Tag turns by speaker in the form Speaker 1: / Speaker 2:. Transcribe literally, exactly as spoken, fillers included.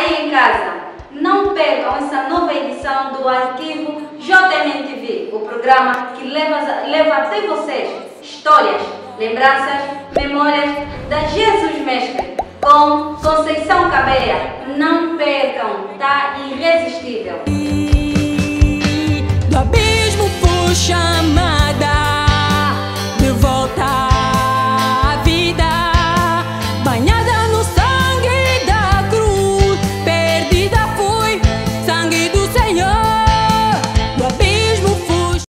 Speaker 1: Aí em casa, não percam essa nova edição do Arquivo J M T V, o programa que leva, leva até vocês histórias, lembranças, memórias da Jesus Mestre, com Conceição Cabeia. Não percam, tá irresistível.
Speaker 2: Do abismo puxa